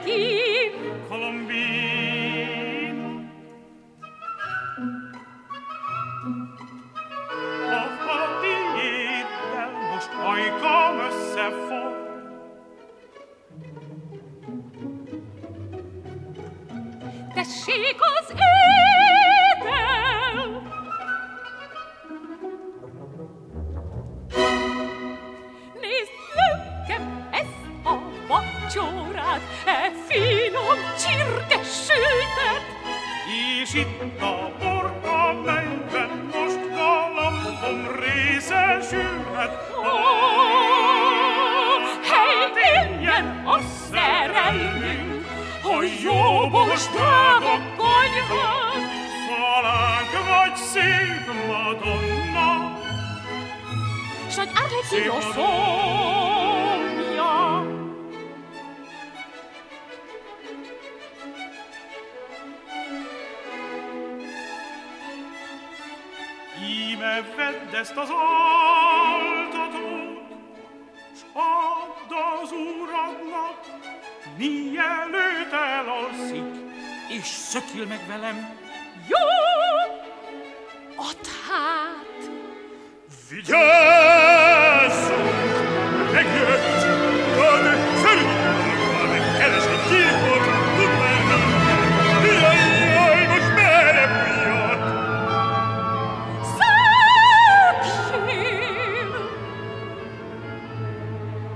Kin. Colombine. A diéddel most ajkam összefog. Tessék az étel! Nézd, lökkem ezt a vacsorát, e finom csirkesültet! És itt a borka, melyben most galambom részesülhet. Hely, éljen a szerelmünk, hogy jóbos drága konyhán! Falánk vagy szép Madonna, s nagy Arlecchino szomja. Íme vedd ezt az altatót, s add az uradnak, mielőtt elalszik, és szökjél meg velem. Jó, add hát! Vigyázz!